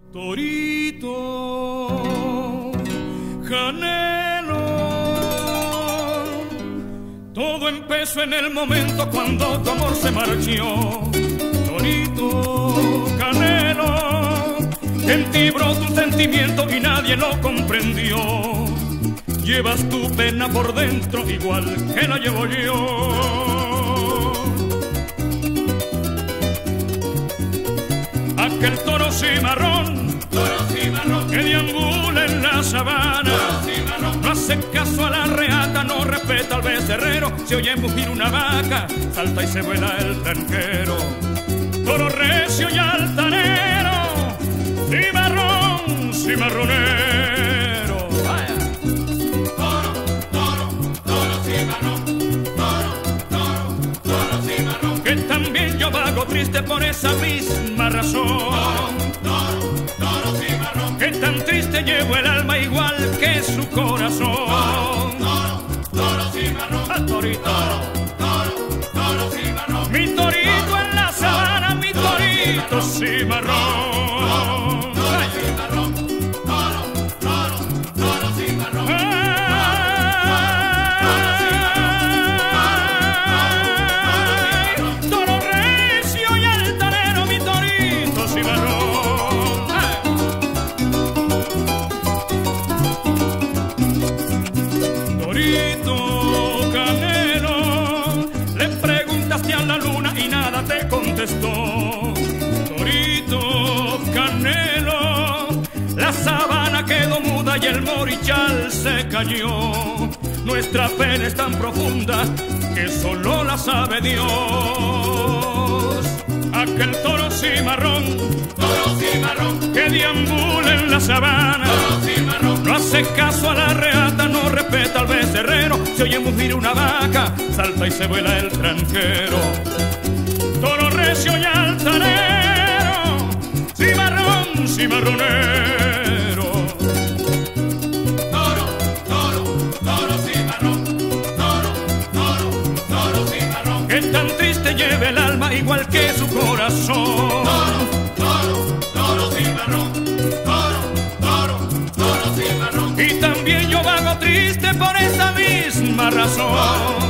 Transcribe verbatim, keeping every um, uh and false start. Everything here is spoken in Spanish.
Torito, Canelo, todo empezó en el momento cuando tu amor se marchó. Torito, Canelo, en ti brotó un sentimiento y nadie lo comprendió. Llevas tu pena por dentro igual que la llevo yo. Aquel toro cimarrón, toro cimarrón, que deambula en la sabana, no hace caso a la reata, no respeta al becerrero. Se oye mugir una vaca, salta y se vuela el tranquero. Toro recio y altanero, cimarrón, cimarronero. Vaya. Toro, toro, toro, cimarrón, toro, toro, toro, cimarrón. Que también yo vago triste por esa misma razón. Toro, toro, toro, cimarrón. Que tan triste llevo el alma igual que su corazón. Toro, toro, toro, cimarrón. Al torito, toro, toro, toro, cimarrón. Mi torito en la sabana, mi torito cimarrón. Toro, cimarrón, toro, toro, toro, cimarrón. Toro recio y altanero, mi torito cimarrón. Torito, Canelo, le preguntaste a la luna y nada te contestó. Torito, Canelo, la sabana quedó muda y el morichal se cayó. Nuestra pena es tan profunda que solo la sabe Dios. Aquel toro cimarrón, toro cimarrón, que deambula en la sabana, toro cimarrón, no hace caso a la reata, no respeta al becerrero. Se oye mugir una vaca, salta y se vuela el tranquero. Toro recio y altanero, cimarrón, cimarronero. Toro, toro, toro, cimarrón, toro, toro, toro, cimarrón. Que tan triste lleve el alma igual que su corazón. Toro, toro, toro, cimarrón, toro, toro, toro, cimarrón. Y también yo vago triste por esa misma razón.